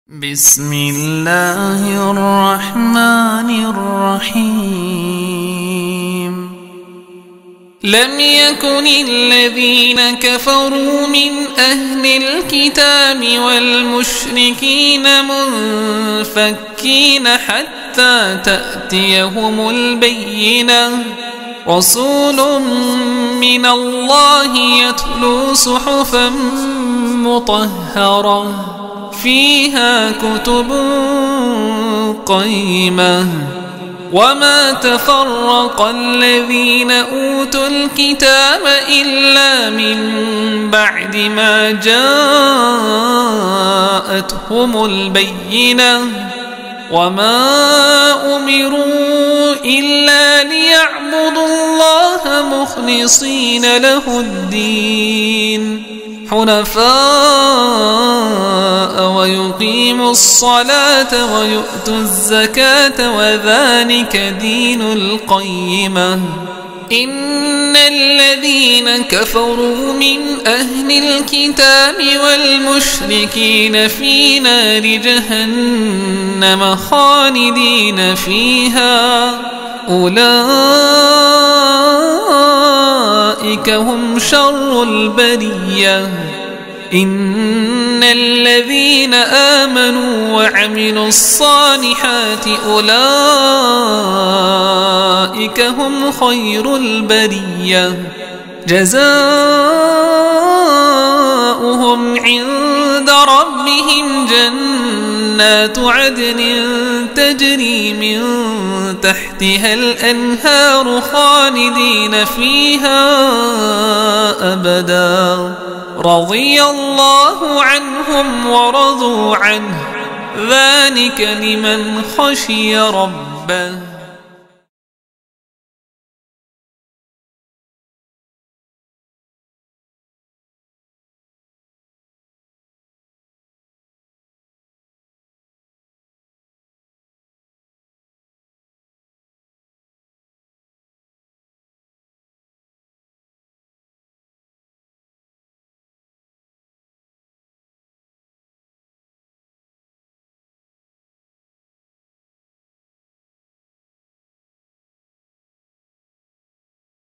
بسم الله الرحمن الرحيم. لم يكن الذين كفروا من أهل الكتاب والمشركين منفكين حتى تأتيهم البينة، رسول من الله يتلو صحفا مطهرة فيها كتب قيمة. وما تفرق الذين أوتوا الكتاب إلا من بعد ما جاءتهم البينة، وما أمروا إلا ليعبدوا الله مخلصين له الدين حنفاء ويقيموا الصلاة ويؤتوا الزكاة وذلك دين القيمة. إن الذين كفروا من أهل الكتاب والمشركين في نار جهنم خالدين فيها، أولئك هم شر البرية. إن الذين آمنوا وعملوا الصالحات أولئك هم خير البرية، جزاؤهم عند ربهم جنات عدن تجري من تحتها الأنهار خالدين فيها أبدا، رضي الله عنهم ورضوا عنه، ذلك لمن خشي ربه.